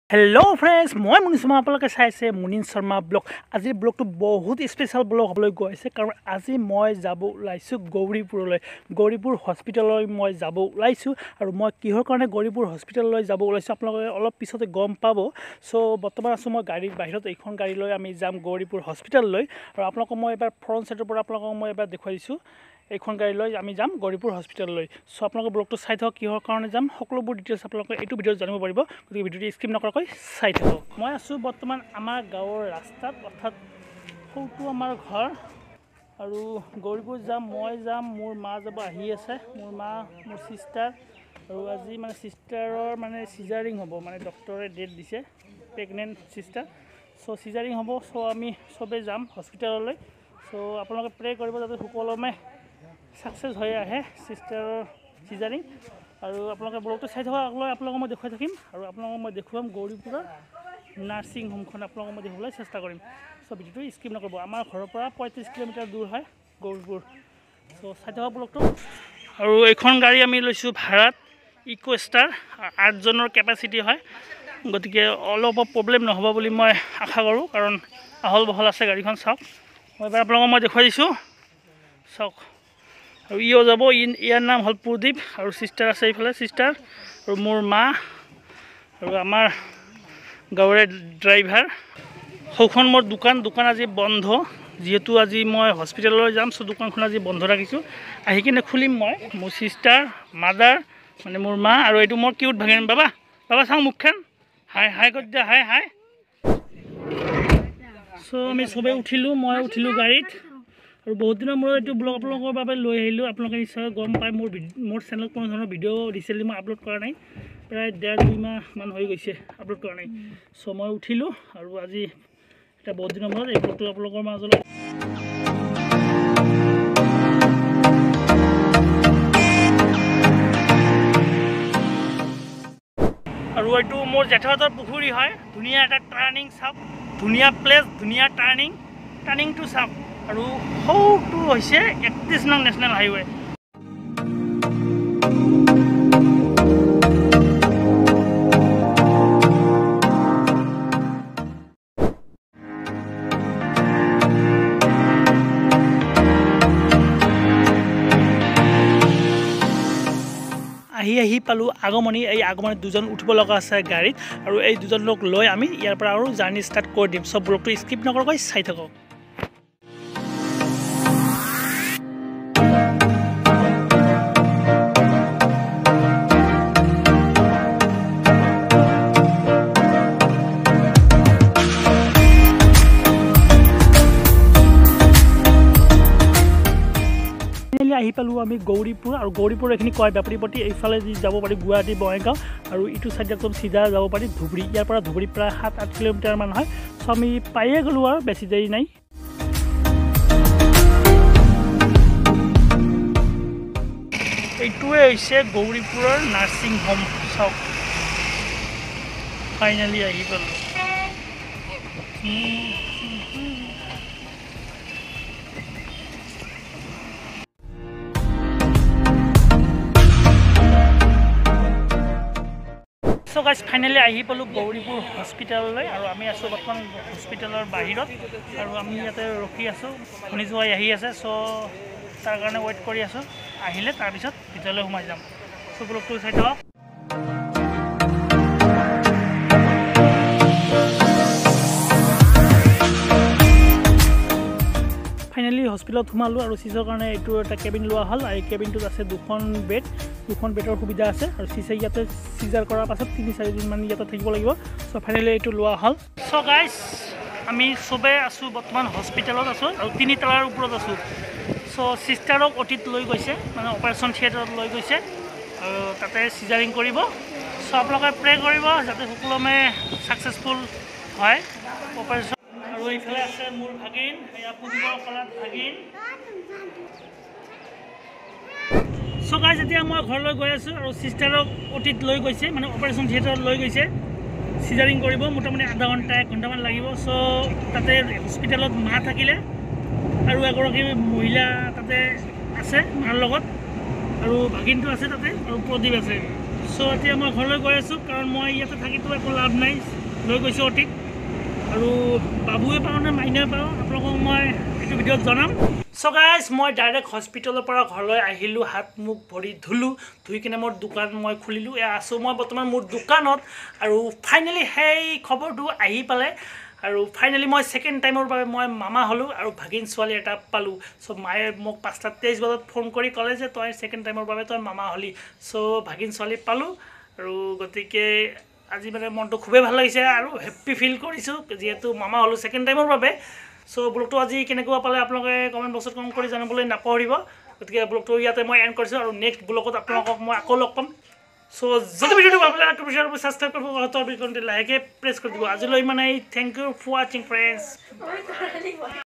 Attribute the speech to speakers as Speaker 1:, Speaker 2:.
Speaker 1: hello friends मैं मुनि शर्मा आपलोके चाइছে मुनिन शर्मा ब्लॉग आज ब्लॉग तो बहुत स्पेशल ब्लॉग हबले गइছে कारण आज मैं যাব ওলাইছো गौरीपुर हॉस्पिटल मैं যাব ওলাইছো और मैं किहर কাৰণে गौरीपुर हॉस्पिटल যাব ওলাইছো আপোনালোকে অলপ পিছতে গম পাব সো বৰ্তমান আছো মই গাড়ীৰ বাহিৰত এইখন গাড়ী লৈ আমি যাম गौरीपुर हॉस्पिटल লৈ আৰু আপোনালোকক মই এবাৰ ফ্ৰন্ট সাইডৰ পৰা আপোনালোকক মই এবাৰ দেখুৱাই দিছো এইখন গাড়ী লৈ আমি যাম गौरीपुर हॉस्पिटल লৈ সো আপোনালোকে ব্লগটো চাই থাকক কিহৰ কাৰণে যাম সকলোবোৰ ডিটেইলছ আপোনালোকে এইটো ভিডিঅ'ত জানিব পাৰিব গতিকে ভিডিঅ'টো স্কিপ নকৰাকৈ চাই থাকক মই আছো বৰ্তমান আমাৰ গাঁৱৰ ৰাস্তাত অৰ্থাৎ সৌটো আমাৰ ঘৰ আৰু गौरीपुर যাম মই যাম মোৰ মা যাব আহি আছে মোৰ মা মোৰ সিস্টাৰ আৰু আজি মানে সিস্টাৰৰ মানে সিজাৰিং হ'ব মানে ডক্টৰে ডেট দিছে প্ৰেগনেন্ট সিস্টাৰ সো সিজাৰিং হ'ব সো আমি সবে যাম হস্পিটাললৈ সো আপোনালোকে প্ৰে কৰিব যাতে সকলোমে सक्सेस হৈ আহে সিস্টাৰৰ সিজাৰিং আৰু আপোনালোকে ব্লগটো চাই থাকক আগলৈ আপোনালোকক মই দেখুৱাই থাকিম আৰু আপোনালোকক মই দেখুৱাম গৌৰীপুৰৰ নাৰ্ছিং হোমখন আপোনালোকক মই দেখুৱাবলৈ চেষ্টা কৰিম সো ভিডিঅ'টো স্কিপ নকৰিব আমাৰ ঘৰৰ পৰা 35 কিলোমিটাৰ দূৰ হয় গৌৰীপুৰ সো চাই থাকক ব্লগটো আৰু এইখন গাড়ী আমি লৈছো ভাড়াত ইকো ষ্টাৰ 8 জনৰ কেপাসিটি হয় গতিকে অলপ প্ৰবলেম নহব বুলি মই আশা কৰো কাৰণ আহল বহল আছে গাড়ীখন চাওক মই এবাৰ আপোনালোকক মই দেখুৱাই দিছো চাওক আৰু ইও যাব ইয়াৰ নাম হল প্ৰদীপ আৰু সিস্টাৰ আছে ইফালে সিস্টাৰ আৰু মোৰ মা আৰু আমাৰ গাঁৱৰে ড্ৰাইভাৰ হখন মোৰ দোকান আজি বন্ধ যেহেতু আজি মই হস্পিটাললৈ যাম সো দোকানখন আজি বন্ধ ৰাখিছো আহি কিনে খুলিম মই মোৰ সিস্টাৰ মাদাৰ মানে মোৰ মা আৰু এইটো মোৰ কিউট ভাগিন বাবা চাও মুখখন হাই কৈ দিয়া হাই সো আমি সবে মই উঠিলো গাড়ীত আৰু বহুত দিনৰ মই এইটো ব্লগ আপোনালোকৰ বাবে লৈ আহিলো আপোনালোকে নিশ্চয় গম পায় মোৰ চেনেলত কোনো ধৰণৰ ভিডিঅ' ৰিসেন্টলি মই আপলোড কৰা নাই প্ৰায় 1.5-2 মাহ মান হৈ গৈছে আপলোড কৰা নাই সো মই উঠিলো আৰু আজি এটা বহুত দিনৰ মূৰত এই ব্লগটো আপোনালোকৰ মাজলৈ আৰু এইটো মোৰ জেঠাহঁতৰ পুখুৰী হয় ধুনীয়া এটা টাৰ্নিং চাওক ধুনীয়া প্লেস ধুনীয়া টাৰ্নিং টু চাওক আৰু হৌটো হৈছে 31 নং নেশনাল হাইৱে আহি পালো আগমনি এই আগমনি দুজন উঠিব লগা আছে গাড়ীত আৰু এই দুজন লোক লৈ আমি ইয়াৰ পৰা আৰু জাৰ্নি ষ্টাৰ্ট কৰি দিম সব ব্লগটো স্কিপ নকৰাকৈ চাই থাকক আহি পালো আমি গৌৰীপুৰ আৰু গৌৰীপুৰ এখিনি কয় বেপাৰীপটি এইফালে যাব পাৰি গুৱাহাটী বঙাইগাঁও আৰু ইটো সাইড একদম সিধা যাব পাৰি ধুবুৰী ইয়াৰ পৰা ধুবুৰী প্ৰায় 7-8 কিলোমিটাৰ মান হয় সো আমি পাইয়ে গলো আৰু বেছি দেৰি নাই এইটোৱে হৈছে গৌৰীপুৰৰ নাৰ্ছিং হোম চাওক ফাইনালি আহি পালো So guys finally আহি পালো গৌৰীপুৰ হস্পিটাললৈ আৰু আমি আছো বৰ্তমান হস্পিটালৰ বাহিৰত আৰু আমি ইয়াতে ৰখি আছো শুনিছো আহি আছে সো তাৰ কাৰণে ওয়েট কৰি আছো আহিলে তাৰ পিছত ভিতৰলৈ সোমাই যাম সো ব্লগটো চাই থাকক ফাইনালি হস্পিটালত সোমালো আৰু সিজৰ কাৰণে এইটো এটা কেবিন লোৱা হল এই কেবিনটোত আছে দুখন বেডৰ সুবিধা আছে আৰু সিজে ইয়াতে সিজাৰ কৰাৰ পাছত 3-4 দিন মান ইয়াতে থাকিব লাগিব সো ফাইনালি এইটো লোৱা হল সো গাইস আমি সবে আছো বৰ্তমান হস্পিটালত আছো আৰু 3 তলাৰ ওপৰত আছো সো সিস্টাৰক অটিত লৈ গৈছে মানে অপাৰেচন থিয়েটাৰত লৈ গৈছে আৰু তাতে সিজাৰিং কৰিব সো আপোনালোকে প্ৰে কৰিব যাতে সকলোমে সাকসেসফুল হয় অপাৰেচন আৰু এইফালে আছে মোৰ ভাগিন এয়া পুনৰ কলাত ভাগিন সো গাইস এতিয়া মই ঘৰলৈ গৈ আছো আৰু সিস্টাৰক অটিত লৈ গৈছে মানে অপাৰেচন থিয়েটাৰত লৈ গৈছে সিজাৰিং কৰিব মোটামুটি আধা ঘণ্টা 1 ঘণ্টামান লাগিব সো তাতে হস্পিটালত মা থাকিলে আৰু এগৰাকী মহিলা তাতে আছে মাৰ লগত আৰু ভাগিনটো আছে তাতে আৰু প্ৰদীপ আছে সো এতিয়া মই ঘৰলৈ গৈ আছোঁ কাৰণ মই ইয়াতে থাকিতো একো লাভ নাই লৈ গৈছোঁ অতীত আৰু বাবুৱে পাওঁ নে মাইনাই পাওঁ আপোনালোকক মই এইটো ভিডিঅ'ত জনাম সো গাইজ মই ডাইৰেক্ট হস্পিটেলৰ পৰা ঘৰলৈ আহিলোঁ হাত মুখ ভৰি ধুলোঁ ধুই কিনে মোৰ দোকান মই খুলিলোঁ এয়া আছোঁ মই বৰ্তমান মোৰ দোকানত আৰু ফাইনেলি সেই খবৰটো আহি পালে আৰু ফাইনেলি মই ছেকেণ্ড টাইমৰ বাবে মই মামা হ'লোঁ আৰু ভাগিন ছোৱালী এটা পালোঁ চ' মায়ে মোক 5:23 বজাত ফোন কৰি ক'লে যে তই ছেকেণ্ড টাইমৰ বাবে তই মামা হ'লি চ' ভাগিন ছোৱালী পালোঁ আৰু গতিকে আজি মানে মনটো খুবেই ভাল লাগিছে আৰু হেপ্পী ফিল কৰিছোঁ যিহেতু মামা হ'লোঁ ছেকেণ্ড টাইমৰ বাবে চ' ব্লগটো আজি কেনেকুৱা পালে আপোনালোকে কমেণ্ট বক্সত কমেণ্ট কৰি জানিবলৈ নাপাহৰিব গতিকে ব্লগটো ইয়াতে মই এণ্ড কৰিছোঁ আৰু নেক্সট ব্লগত আপোনালোকক মই আকৌ লগ পাম সো যদি ভিডিওটো ভাল লাগে সাবস্ক্রাইব করব হয়তো বিকনটি লাইকে প্রেস করে দিব আজিলৈ মানে thank you for watching friends